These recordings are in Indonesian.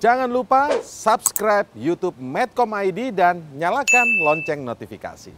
Jangan lupa subscribe YouTube Medcom ID dan nyalakan lonceng notifikasi.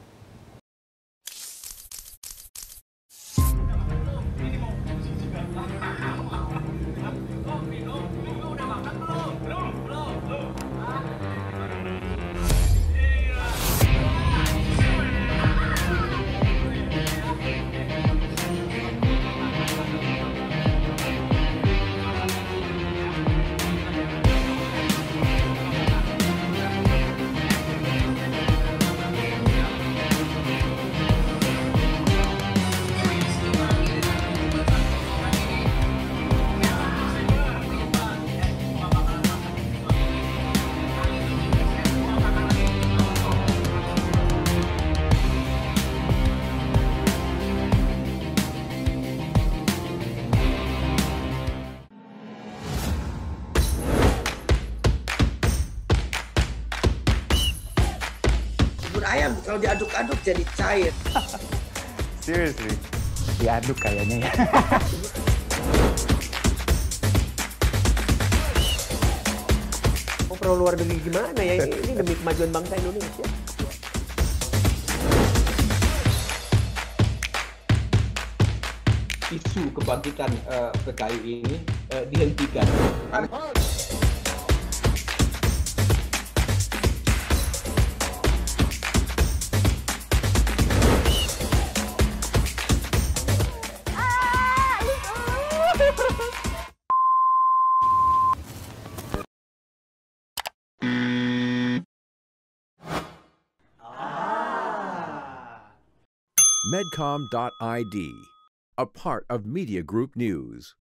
Bubur ayam kalau diaduk-aduk jadi cair. Seriously? Diaduk kayaknya ya. Mau pro luar negeri gimana ya? Ini demi kemajuan bangsa Indonesia. Isu kebangkitan PKI ini dihentikan. Medcom.id, a part of Media Group News.